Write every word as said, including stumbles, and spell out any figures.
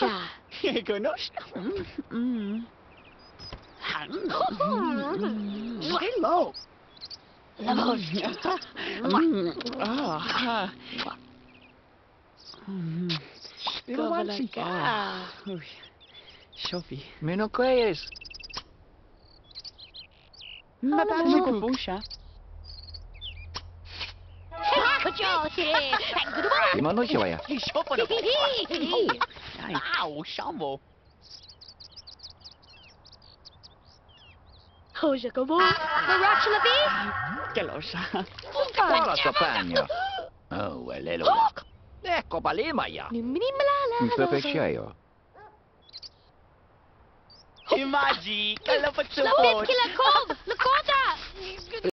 Boscia. Conosco. Mm. Hello. La Boscia. Ah. Kovalaga. Uy. Sophie. Meno kwes. Natasha Boscia. Imano siya ya. Sopo na. Ow, Shambo. Hoja como. Baracha Lavi. Kelosa. Para sa panyo. Oh, welelo. Ecco palima ya. Nimini malala. Pepe siya yo. Imaji, kalapat sa Lapit kila Kob. Lakota.